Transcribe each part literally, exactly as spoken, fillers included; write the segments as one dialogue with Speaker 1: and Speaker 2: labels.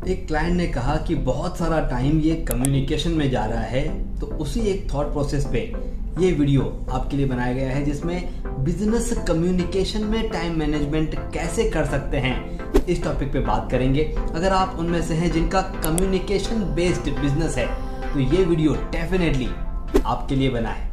Speaker 1: एक क्लाइंट ने कहा कि बहुत सारा टाइम ये कम्युनिकेशन में जा रहा है, तो उसी एक थॉट प्रोसेस पे ये वीडियो आपके लिए बनाया गया है जिसमें बिजनेस कम्युनिकेशन में टाइम मैनेजमेंट कैसे कर सकते हैं इस टॉपिक पे बात करेंगे। अगर आप उनमें से हैं जिनका कम्युनिकेशन बेस्ड बिजनेस है तो ये वीडियो डेफिनेटली आपके लिए बना है।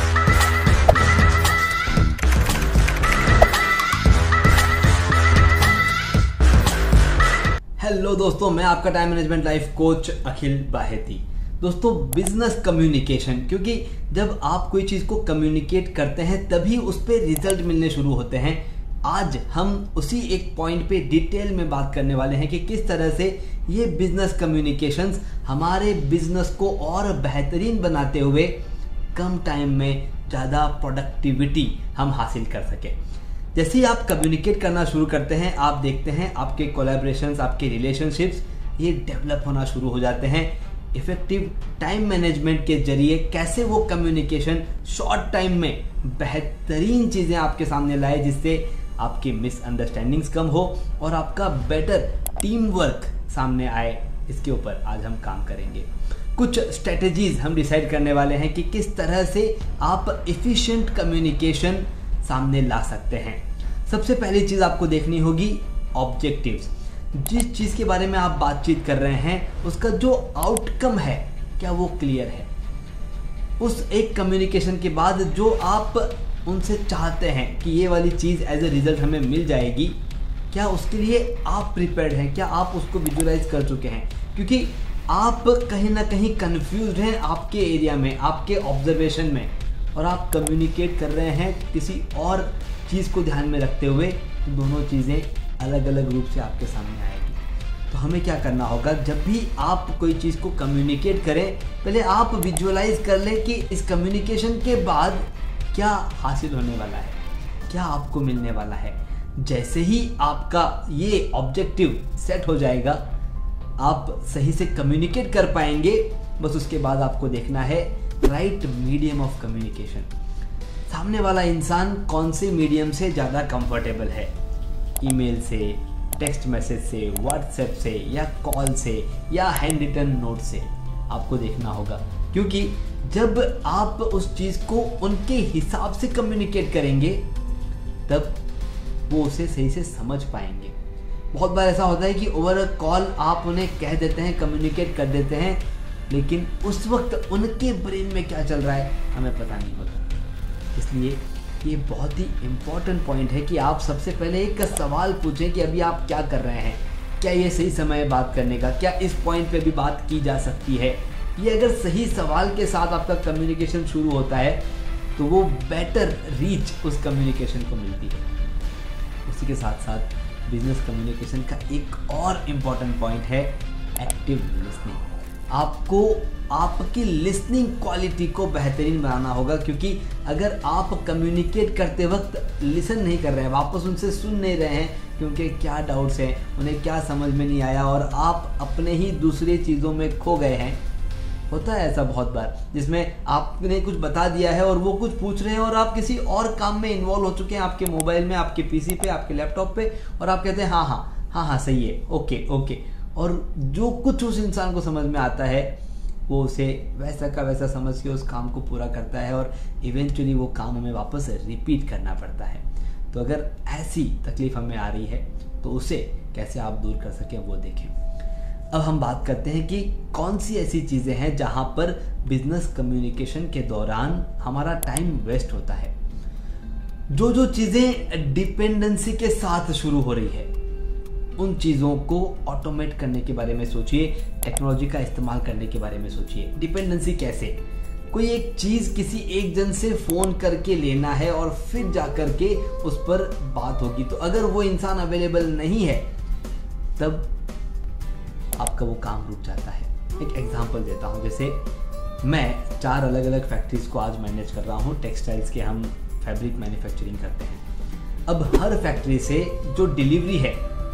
Speaker 1: हेलो दोस्तों, मैं आपका time management life coach Akhil Baheti. दोस्तों, बिजनेस कम्युनिकेशन, क्योंकि जब आप कोई चीज को कम्युनिकेट करते हैं तभी उस पर रिजल्ट मिलने शुरू होते हैं। आज हम उसी एक पॉइंट पे डिटेल में बात करने वाले हैं कि किस तरह से ये बिजनेस कम्युनिकेशंस हमारे बिजनेस को और बेहतरीन बनाते हुए कम टाइम में ज़्यादा प्रोडक्टिविटी हम हासिल कर सकें। जैसे ही आप कम्युनिकेट करना शुरू करते हैं, आप देखते हैं आपके कोलैबोरेशंस, आपके रिलेशनशिप्स ये डेवलप होना शुरू हो जाते हैं। इफेक्टिव टाइम मैनेजमेंट के जरिए कैसे वो कम्युनिकेशन शॉर्ट टाइम में बेहतरीन चीज़ें आपके सामने लाए जिससे आपकी मिसअंडरस्टैंडिंग्स कम हो और आपका बेटर टीम वर्क सामने आए, इसके ऊपर आज हम काम करेंगे। कुछ स्ट्रेटजीज हम डिसाइड करने वाले हैं कि किस तरह से आप एफिशिएंट कम्युनिकेशन सामने ला सकते हैं। सबसे पहली चीज आपको देखनी होगी ऑब्जेक्टिव्स। जिस चीज के बारे में आप बातचीत कर रहे हैं उसका जो आउटकम है क्या वो क्लियर है। उस एक कम्युनिकेशन के बाद जो आप उनसे चाहते हैं कि ये वाली चीज एज ए रिजल्ट हमें मिल जाएगी, क्या उसके लिए आप प्रिपेयर्ड हैं, क्या आप उसको विजुअलाइज कर चुके हैं। क्योंकि आप कहीं ना कहीं कंफ्यूज्ड हैं आपके एरिया में, आपके ऑब्जर्वेशन में, और आप कम्युनिकेट कर रहे हैं किसी और चीज़ को ध्यान में रखते हुए, तो दोनों चीज़ें अलग अलग रूप से आपके सामने आएगी। तो हमें क्या करना होगा, जब भी आप कोई चीज़ को कम्युनिकेट करें पहले आप विजुअलाइज कर लें कि इस कम्युनिकेशन के बाद क्या हासिल होने वाला है, क्या आपको मिलने वाला है। जैसे ही आपका ये ऑब्जेक्टिव सेट हो जाएगा, आप सही से कम्युनिकेट कर पाएंगे। बस उसके बाद आपको देखना है राइट मीडियम ऑफ कम्युनिकेशन। सामने वाला इंसान कौन से मीडियम से ज़्यादा कंफर्टेबल है, ईमेल से, टेक्स्ट मैसेज से, व्हाट्सएप से, या कॉल से, या हैंड रिटन नोट से, आपको देखना होगा। क्योंकि जब आप उस चीज़ को उनके हिसाब से कम्युनिकेट करेंगे तब वो उसे सही से समझ पाएंगे। बहुत बार ऐसा होता है कि ओवर अ कॉल आप उन्हें कह देते हैं, कम्युनिकेट कर देते हैं, लेकिन उस वक्त उनके ब्रेन में क्या चल रहा है हमें पता नहीं होता। इसलिए ये बहुत ही इम्पोर्टेंट पॉइंट है कि आप सबसे पहले एक सवाल पूछें कि अभी आप क्या कर रहे हैं, क्या ये सही समय है बात करने का, क्या इस पॉइंट पे भी बात की जा सकती है। ये अगर सही सवाल के साथ आपका कम्युनिकेशन शुरू होता है तो वो बेटर रीच उस कम्युनिकेशन को मिलती है। उसी के साथ साथ बिजनेस कम्युनिकेशन का एक और इम्पॉर्टेंट पॉइंट है एक्टिव लिसनिंग। आपको आपकी लिसनिंग क्वालिटी को बेहतरीन बनाना होगा, क्योंकि अगर आप कम्युनिकेट करते वक्त लिसन नहीं कर रहे हैं, वापस उनसे सुन नहीं रहे हैं कि उनके क्या डाउट्स हैं, उन्हें क्या समझ में नहीं आया, और आप अपने ही दूसरी चीज़ों में खो गए हैं। होता है ऐसा बहुत बार, जिसमें आपने कुछ बता दिया है और वो कुछ पूछ रहे हैं और आप किसी और काम में इन्वॉल्व हो चुके हैं, आपके मोबाइल में, आपके पीसी पे, आपके लैपटॉप पे, और आप कहते हैं हाँ हाँ हाँ हाँ सही है, ओके ओके, और जो कुछ उस इंसान को समझ में आता है वो उसे वैसा का वैसा समझ के उस काम को पूरा करता है, और इवेंचुअली वो काम हमें वापस रिपीट करना पड़ता है। तो अगर ऐसी तकलीफ हमें आ रही है तो उसे कैसे आप दूर कर सकें वो देखें। अब हम बात करते हैं कि कौन सी ऐसी चीज़ें हैं जहां पर बिजनेस कम्युनिकेशन के दौरान हमारा टाइम वेस्ट होता है। जो जो चीज़ें डिपेंडेंसी के साथ शुरू हो रही है उन चीज़ों को ऑटोमेट करने के बारे में सोचिए, टेक्नोलॉजी का इस्तेमाल करने के बारे में सोचिए। डिपेंडेंसी कैसे, कोई एक चीज़ किसी एक जन से फ़ोन करके लेना है और फिर जा कर के उस पर बात होगी, तो अगर वो इंसान अवेलेबल नहीं है तब आपका वो काम रुक जाता है। एक एग्जांपल देता हूँ, जैसे मैं चार अलग अलग फैक्ट्रीज को आज मैनेज कर रहा हूँ। टेक्सटाइल्स के हम फैब्रिक मैन्युफैक्चरिंग करते हैं। अब हर फैक्ट्री से जो डिलीवरी है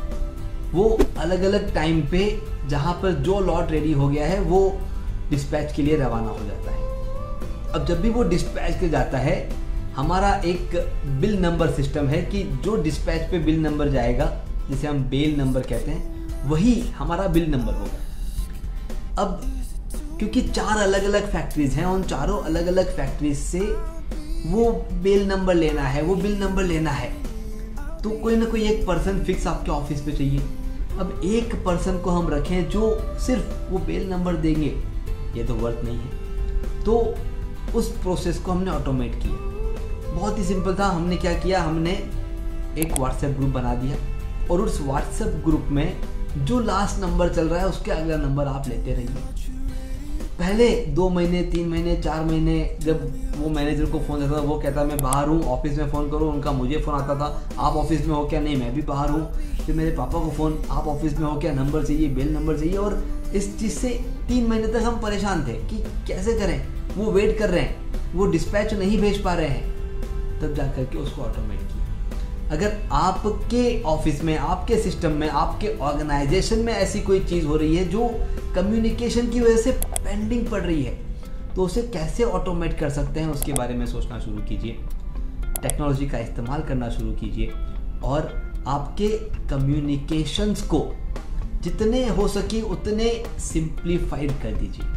Speaker 1: वो अलग अलग टाइम पे, जहाँ पर जो लॉट रेडी हो गया है वो डिस्पैच के लिए रवाना हो जाता है। अब जब भी वो डिस्पैच के जाता है, हमारा एक बिल नंबर सिस्टम है कि जो डिस्पैच पे बिल नंबर जाएगा, जिसे हम बेल नंबर कहते हैं, वही हमारा बिल नंबर होगा। अब क्योंकि चार अलग अलग फैक्ट्रीज हैं, उन चारों अलग अलग फैक्ट्रीज से वो बिल नंबर लेना है, वो बिल नंबर लेना है, तो कोई ना कोई एक पर्सन फिक्स आपके ऑफिस पे चाहिए। अब एक पर्सन को हम रखें जो सिर्फ वो बिल नंबर देंगे, ये तो वर्थ नहीं है। तो उस प्रोसेस को हमने ऑटोमेट किया। बहुत ही सिंपल था। हमने क्या किया, हमने एक व्हाट्सएप ग्रुप बना दिया और उस व्हाट्सएप ग्रुप में जो लास्ट नंबर चल रहा है उसके अगला नंबर आप लेते रहिए। पहले दो महीने तीन महीने चार महीने जब वो मैनेजर को फ़ोन आता था, वो कहता मैं बाहर हूँ, ऑफिस में फ़ोन करो, उनका मुझे फ़ोन आता था, आप ऑफिस में हो क्या? नहीं, मैं भी बाहर हूँ। फिर मेरे पापा को फ़ोन, आप ऑफिस में हो क्या? नंबर चाहिए, बिल नंबर चाहिए। और इस चीज़ से तीन महीने तक हम परेशान थे कि कैसे करें। वो वेट कर रहे हैं, वो डिस्पैच नहीं भेज पा रहे हैं। तब जा करके उसको ऑटोमेट किया। अगर आपके ऑफिस में, आपके सिस्टम में, आपके ऑर्गेनाइजेशन में ऐसी कोई चीज़ हो रही है जो कम्युनिकेशन की वजह से पेंडिंग पड़ रही है, तो उसे कैसे ऑटोमेट कर सकते हैं उसके बारे में सोचना शुरू कीजिए। टेक्नोलॉजी का इस्तेमाल करना शुरू कीजिए और आपके कम्युनिकेशंस को जितने हो सके उतने सिंप्लीफाइड कर दीजिए।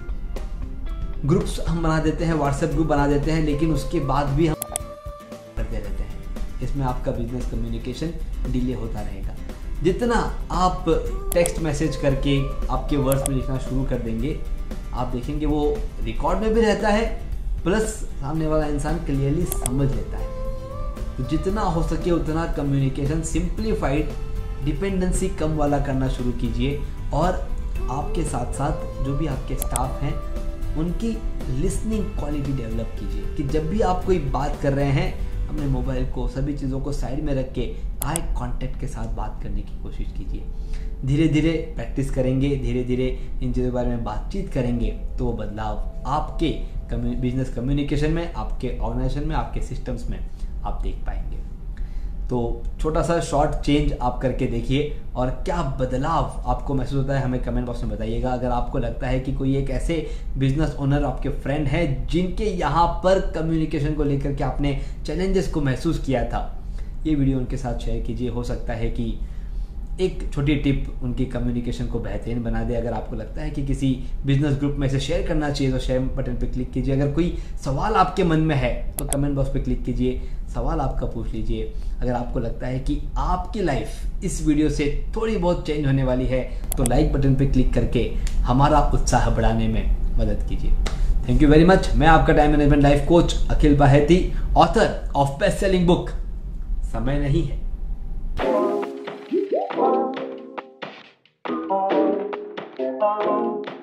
Speaker 1: ग्रुप्स हम बना देते हैं, व्हाट्सएप ग्रुप बना देते हैं, लेकिन उसके बाद भी हम करते रहते हैं। इसमें आपका बिजनेस कम्युनिकेशन डिले होता रहेगा। जितना आप टेक्स्ट मैसेज करके आपके वर्ड्स में लिखना शुरू कर देंगे, आप देखेंगे वो रिकॉर्ड में भी रहता है, प्लस सामने वाला इंसान क्लियरली समझ लेता है। तो जितना हो सके उतना कम्युनिकेशन सिंप्लीफाइड, डिपेंडेंसी कम वाला करना शुरू कीजिए। और आपके साथ साथ जो भी आपके स्टाफ हैं उनकी लिसनिंग क्वालिटी डेवलप कीजिए कि जब भी आप कोई बात कर रहे हैं, अपने मोबाइल को, सभी चीज़ों को साइड में रख के आई कांटेक्ट के साथ बात करने की कोशिश कीजिए। धीरे धीरे प्रैक्टिस करेंगे, धीरे धीरे इन चीज़ों के बारे में बातचीत करेंगे, तो वो बदलाव आपके बिजनेस कम्युनिकेशन में, आपके ऑर्गेनाइजेशन में, आपके सिस्टम्स में आप देख पाएंगे। तो छोटा सा शॉर्ट चेंज आप करके देखिए और क्या बदलाव आपको महसूस होता है हमें कमेंट बॉक्स में बताइएगा। अगर आपको लगता है कि कोई एक ऐसे बिजनेस ओनर आपके फ्रेंड हैं जिनके यहाँ पर कम्युनिकेशन को लेकर के आपने चैलेंजेस को महसूस किया था, ये वीडियो उनके साथ शेयर कीजिए। हो सकता है कि एक छोटी टिप उनकी कम्युनिकेशन को बेहतरीन बना दे। अगर आपको लगता है कि किसी बिजनेस ग्रुप में इसे शेयर करना चाहिए तो शेयर बटन पे क्लिक कीजिए। अगर कोई सवाल आपके मन में है तो कमेंट बॉक्स पे क्लिक कीजिए, सवाल आपका पूछ लीजिए। अगर आपको लगता है कि आपकी लाइफ इस वीडियो से थोड़ी बहुत चेंज होने वाली है तो लाइक बटन पे क्लिक करके हमारा उत्साह बढ़ाने में मदद कीजिए। Thank you very much. मैं आपका time management life coach Akhil Baheti, author of best selling book Samay Nahi है।
Speaker 2: Oh